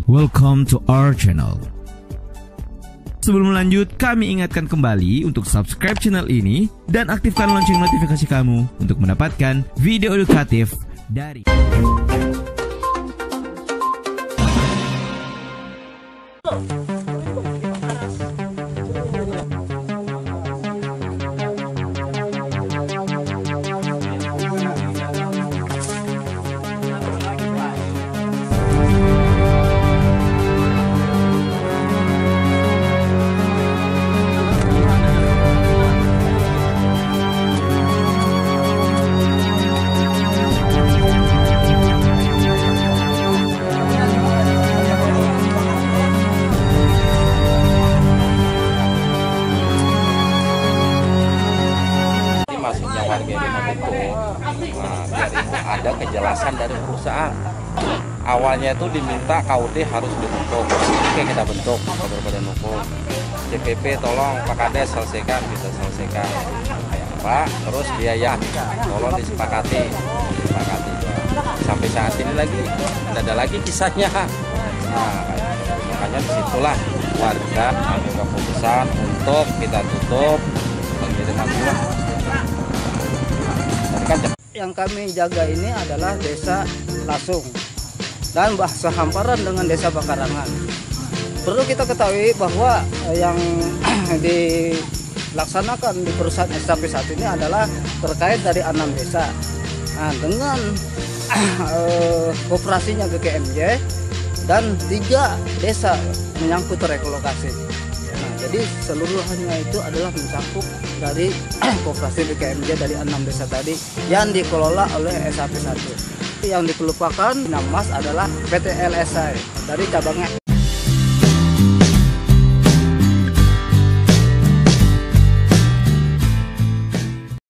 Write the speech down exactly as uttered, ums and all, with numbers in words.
Welcome to our channel. Sebelum lanjut, kami ingatkan kembali untuk subscribe channel ini dan aktifkan lonceng notifikasi kamu untuk mendapatkan video edukatif dari masuknya warga ini membentuk, nah, biar itu ada kejelasan dari perusahaan. Awalnya itu diminta K U D harus dibentuk, oke kita bentuk berbadan hukum. D P P tolong Pak Kades selesaikan, bisa selesaikan. Pak, terus biaya tolong disepakati, disepakati. Sampai saat ini lagi tidak ada lagi kisahnya. Nah, makanya disitulah warga ambil keputusan untuk kita tutup pengiriman bunga. Yang kami jaga ini adalah desa Lasung dan bahasa hamparan dengan desa Bakarangan. Perlu kita ketahui bahwa yang dilaksanakan di perusahaan S H P satu ini adalah terkait dari enam desa. Nah, dengan uh, operasinya G K M J dan tiga desa menyangkut relokasi. Nah, jadi seluruhnya itu adalah mencakup dari koperasi B K M J dari enam desa tadi yang dikelola oleh S H P satu. Yang dikelupakan Namas adalah P T L S I dari cabangnya